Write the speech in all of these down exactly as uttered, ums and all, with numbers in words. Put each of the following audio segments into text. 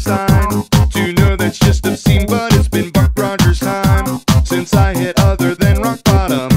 sign to know that's just obscene, but it's been Buck Rogers' time since I hit other than rock bottom.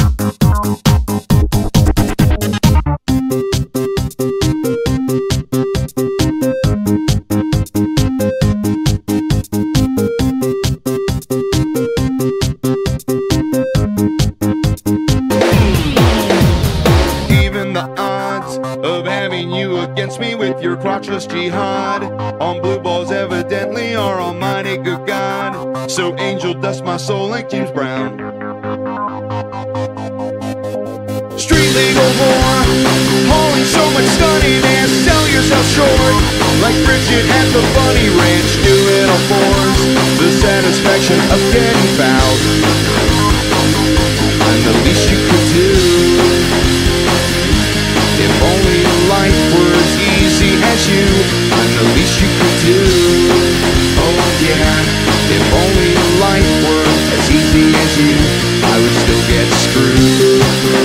Even the odds of having you against me with your crotchless jihad on blue balls evidently are almighty good God. So angel dust my soul like James Brown. Street legal whore, hauling so much stunniness, sell yourself short like Bridget at the Bunny Ranch. Do it all fours, the satisfaction of getting fouled, and the least you could do. If only life were as easy as you, and the least you could do. Oh yeah, if only life were as easy as you, I would still get screwed.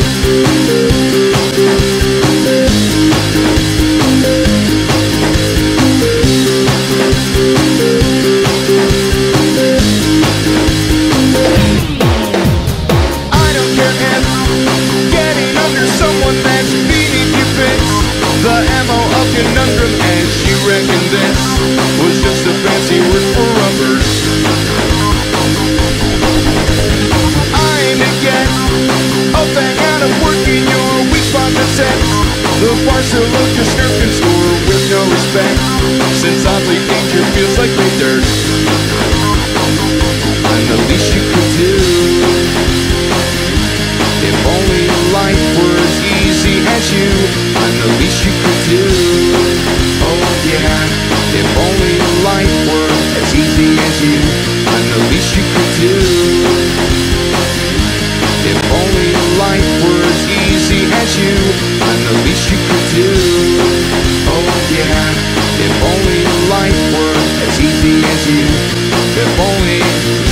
I don't care if getting under someone that's beneath you fits the M O of conundrum, as you reckon this was just a fancy word for rubbers. I aim to get a bang out of working your weak spot that sets the Barcelona Snurf can score with no respect, since oddly danger feels like great dirt, and the least you could do. If only life were as easy as you, and the least you could do. Oh yeah, if only life were as easy as you, and the least you could do. If only life were as easy as you, and the least you could do. Oh yeah, if only life were as easy as you. If only.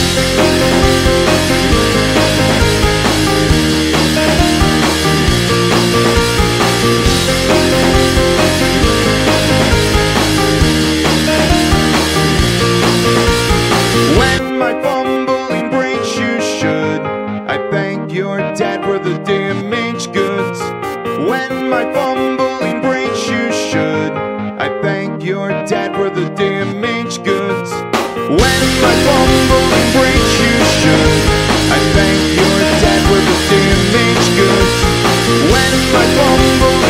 When my fumbling breaks, you should. I thank your dad for the damaged goods. When my fumbling breaks, you should. I thank your dad for the damaged goods. When my fumbling breaks, you should. I thank your dad for the damaged goods. When my fumbling